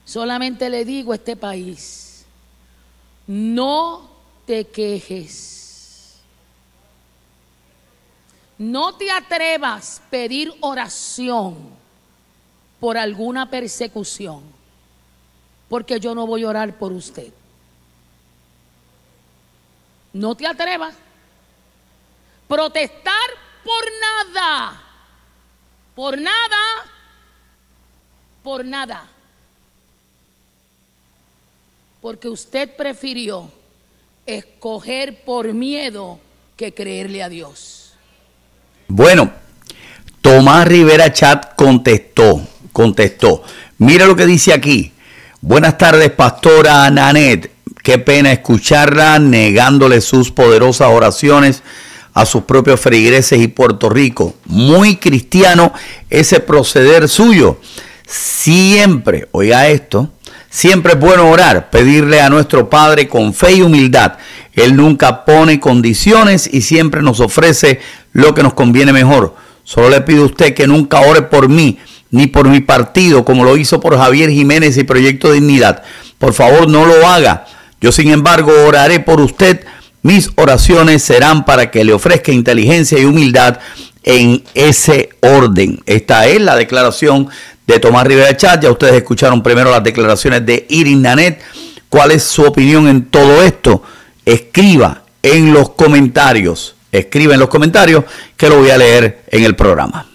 Solamente le digo a este país, no te quejes. No te atrevas a pedir oración por alguna persecución, porque yo no voy a orar por usted. No te atrevas. Protestar por nada. Por nada. Por nada. Porque usted prefirió escoger por miedo que creerle a Dios. Bueno, Tomás Rivera Chat contestó. Mira lo que dice aquí. Buenas tardes, pastora Nanette. Qué pena escucharla negándole sus poderosas oraciones a sus propios feligreses y Puerto Rico. Muy cristiano ese proceder suyo. Siempre, oiga esto, siempre es bueno orar, pedirle a nuestro Padre con fe y humildad. Él nunca pone condiciones y siempre nos ofrece lo que nos conviene mejor. Solo le pido a usted que nunca ore por mí ni por mi partido, como lo hizo por Javier Jiménez y Proyecto Dignidad. Por favor, no lo haga. Yo, sin embargo, oraré por usted. Mis oraciones serán para que le ofrezca inteligencia y humildad en ese orden. Esta es la declaración de Tomás Rivera Chat. Ya ustedes escucharon primero las declaraciones de Iris Nanette. ¿Cuál es su opinión en todo esto? Escriba en los comentarios. Escriba en los comentarios que lo voy a leer en el programa.